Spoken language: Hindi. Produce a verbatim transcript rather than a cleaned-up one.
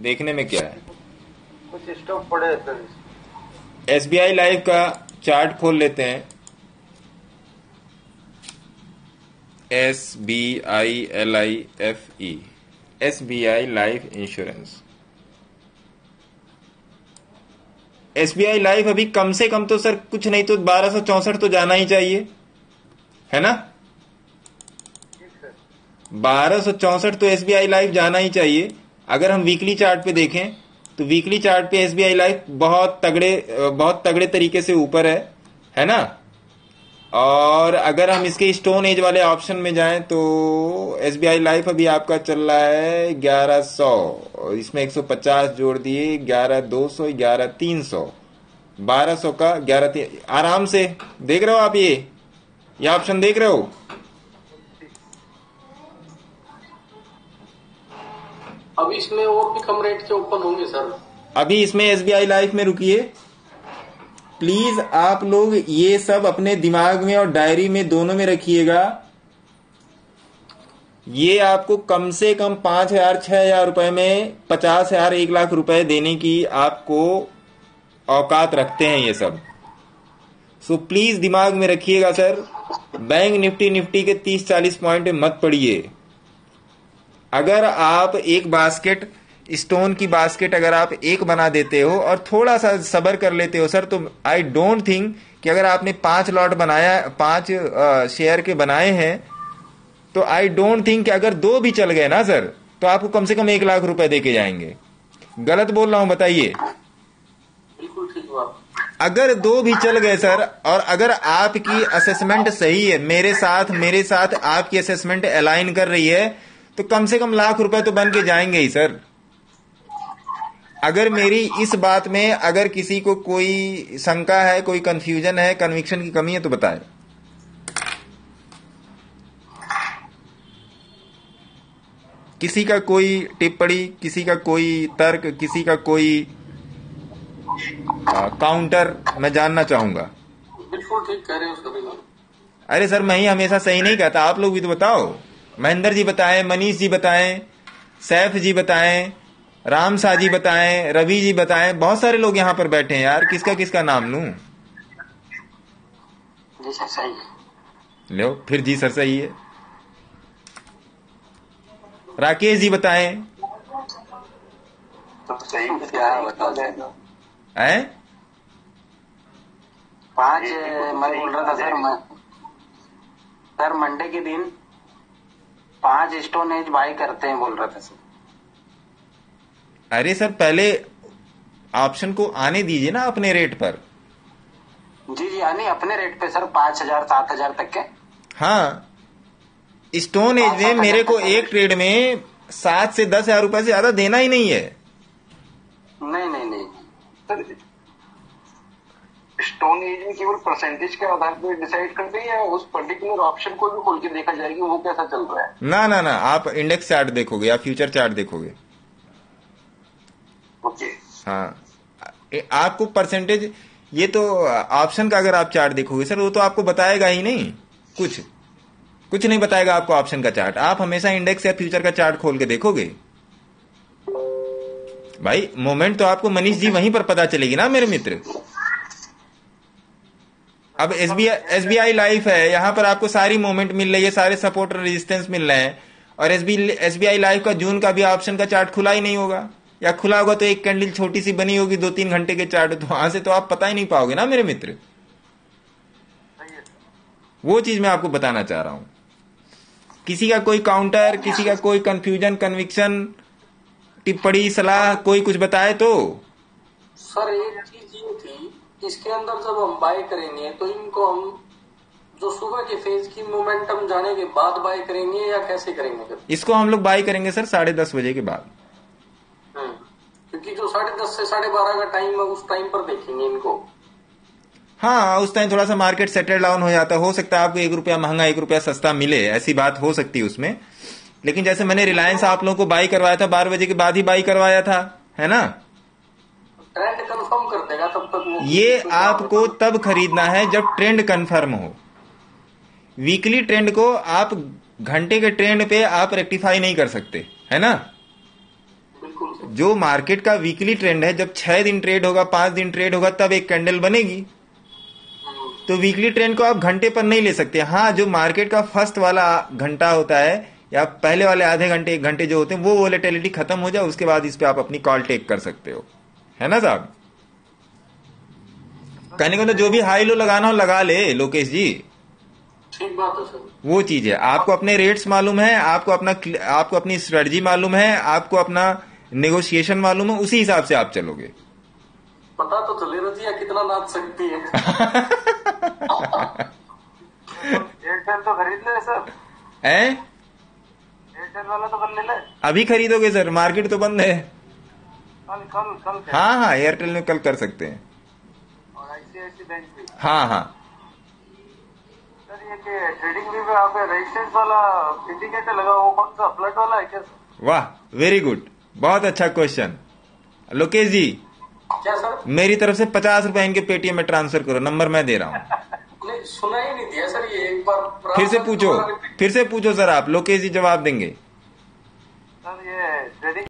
देखने में क्या है? कुछ स्टॉक पड़े हैं सर। एसबीआई लाइफ का चार्ट खोल लेते हैं। S B I L I F E, S B I life insurance. SBI life अभी कम से कम तो सर कुछ नहीं तो बारह सौ चौसठ तो जाना ही चाहिए, है ना? बारह सौ चौसठ तो एसबीआई लाइफ जाना ही चाहिए। अगर हम वीकली चार्ट पे देखें तो वीकली चार्ट पे एसबीआई लाइफ बहुत तगड़े बहुत तगड़े तरीके से ऊपर है, है ना? और अगर हम इसके स्टोन एज वाले ऑप्शन में जाएं तो एसबीआई लाइफ अभी आपका चल रहा है ग्यारह सौ, और इसमें एक सौ पचास जोड़ दिए, ग्यारह दो सौ, ग्यारह तीन सौ, बारह सौ का ग्यारह तीन, आराम से देख रहे हो आप? ये ये ऑप्शन देख रहे हो? अब इसमें और भी कम रेट के ओपन होंगे सर। अभी इसमें एसबीआई लाइफ में रुकिए प्लीज, आप लोग ये सब अपने दिमाग में और डायरी में दोनों में रखिएगा। ये आपको कम से कम पांच हजार छह हजार रुपए में पचास हजार एक लाख रुपए देने की आपको औकात रखते हैं ये सब। सो प्लीज दिमाग में रखिएगा सर, बैंक निफ्टी निफ्टी के तीस चालीस पॉइंट मत पड़िए। अगर आप एक बास्केट स्टोन की बास्केट अगर आप एक बना देते हो और थोड़ा सा सबर कर लेते हो सर, तो आई डोंट थिंक कि अगर आपने पांच लॉट बनाया, पांच शेयर के बनाए हैं, तो आई डोंट थिंक कि अगर दो भी चल गए ना सर तो आपको कम से कम एक लाख रुपए देके जाएंगे। गलत बोल रहा हूं बताइए? बिल्कुल ठीक बात। अगर दो भी चल गए सर, और अगर आपकी असेसमेंट सही है, मेरे साथ मेरे साथ आपकी असेसमेंट अलाइन कर रही है, तो कम से कम लाख रुपए तो बन के जाएंगे ही सर। अगर मेरी इस बात में अगर किसी को कोई शंका है, कोई कंफ्यूजन है, कन्विक्शन की कमी है तो बताएं। किसी का कोई टिप्पणी, किसी का कोई तर्क, किसी का कोई आ, काउंटर मैं जानना चाहूंगा। बिल्कुल ठीक कह रहे हो सभी। अरे सर मैं ही हमेशा सही नहीं कहता, आप लोग भी तो बताओ। महेंद्र जी बताएं, मनीष जी बताएं, सैफ जी बताएं, राम शाह जी बताएं, रवि जी बताएं, बहुत सारे लोग यहाँ पर बैठे हैं यार, किसका किसका नाम लूं? जी सर सही है। लो फिर जी सर सही है। राकेश जी बताएं। तो सही क्या बता दें? हैं? पांच मैं बोल रहा था सर, मैं सर मंडे के दिन पांच स्टोन एज बाय करते हैं बोल रहा था सर। अरे सर पहले ऑप्शन को आने दीजिए ना अपने रेट पर। जी जी यानी अपने रेट पे सर, पांच हजार सात हजार तक के। हाँ, स्टोन एज में मेरे को एक ट्रेड में सात से दस हजार रुपए से ज्यादा देना ही नहीं है। नहीं नहीं नहीं सर, स्टोन एज में केवल परसेंटेज के आधार पर डिसाइड करते हैं या उस पर्टिकुलर ऑप्शन को भी खोल के देखा जाएगा वो कैसा चल रहा है? ना ना ना, आप इंडेक्स चार्ट देखोगे या फ्यूचर चार्ट देखोगे। ओके। हाँ, आपको परसेंटेज, ये तो ऑप्शन का अगर आप चार्ट देखोगे सर वो तो आपको बताएगा ही नहीं, कुछ कुछ नहीं बताएगा आपको ऑप्शन का चार्ट। आप हमेशा इंडेक्स या फ्यूचर का चार्ट खोल के देखोगे भाई। मोमेंट तो आपको मनीष जी वहीं पर पता चलेगी ना मेरे मित्र। अब एसबीआई एसबीआई लाइफ है, यहां पर आपको सारी मोमेंट मिल रही है, सारे सपोर्ट और रेजिस्टेंस मिल रहे हैं, और एसबीआई लाइफ का जून का भी ऑप्शन का चार्ट खुला ही नहीं होगा, या खुला होगा तो एक कैंडल छोटी सी बनी होगी दो तीन घंटे के चार्ट, तो वहां से तो आप पता ही नहीं पाओगे ना मेरे मित्र। वो चीज मैं आपको बताना चाह रहा हूं। किसी का कोई काउंटर, किसी का कोई कंफ्यूजन, कन्विक्शन, टिप्पणी, सलाह, कोई कुछ बताए तो? सर एक चीज ये थी, इसके अंदर जब हम बाय करेंगे तो इनको हम जो सुबह के फेज की मोमेंटम जाने के बाद बाय करेंगे या कैसे करेंगे फिर? इसको हम लोग बाय करेंगे सर साढ़े दस बजे के बाद। क्योंकि जो साढ़े दस से साढ़े बारह का टाइम है उस टाइम पर देखेंगे इनको। हाँ, उस टाइम थोड़ा सा मार्केट सेटल डाउन हो जाता, हो सकता है आपको एक रुपया महंगा एक रुपया सस्ता मिले, ऐसी बात हो सकती है उसमें। लेकिन जैसे मैंने रिलायंस आप लोगों को बाई करवाया था, बारह बजे के बाद ही बाई करवाया था, है ना? ट्रेंड कंफर्म कर देगा तब तक। ये आपको तब खरीदना है जब ट्रेंड कंफर्म हो। वीकली ट्रेंड को आप घंटे के ट्रेंड पे आप रेक्टिफाई नहीं कर सकते, है ना? जो मार्केट का वीकली ट्रेंड है, जब छह दिन ट्रेड होगा, पांच दिन ट्रेड होगा, तब एक कैंडल बनेगी। तो वीकली ट्रेंड को आप घंटे पर नहीं ले सकते। हाँ, जो मार्केट का फर्स्ट वाला घंटा होता है या पहले वाले आधे घंटे एक घंटे जो होते हैं, वो वोलेटिलिटी खत्म हो जाए, उसके बाद इस पे आप अपनी कॉल टेक कर सकते हो, है ना साहब। कहने को तो जो भी हाई लो लगाना हो लगा ले लोकेश जी, ठीक बात है सर। वो चीज है। आपको अपने रेट्स मालूम है, आपको अपना आपको अपनी स्ट्रेटजी मालूम है, आपको अपना नेगोशिएशन मालूम है, उसी हिसाब से आप चलोगे। पता तो चले रजिया कितना नाच सकती है। एयरटेल तो खरीद ले सर। हैं? एयरटेल वाला तो कर ले ले। अभी खरीदोगे सर? मार्केट तो बंद है। कल कल कल हाँ हाँ, एयरटेल में कल कर सकते हैं। और आईसीआईसी बैंक भी। हाँ हाँ सर, ये कि ट्रेडिंग भी वहाँ पे रेजिस्टेंस वाला इंडिकेटर लगा, वो कौन सा फ्लड वाला है क्या? वाह, वेरी गुड, बहुत अच्छा क्वेश्चन। लोकेश जी, क्या सर? मेरी तरफ से पचास रुपए इनके पेटीएम में ट्रांसफर करो, नंबर मैं दे रहा हूँ। नहीं, सुना ही नहीं दिया सर, ये एक बार फिर से पूछो, फिर से पूछो सर आप, लोकेश जी जवाब देंगे। सर, ये ट्रेडिंग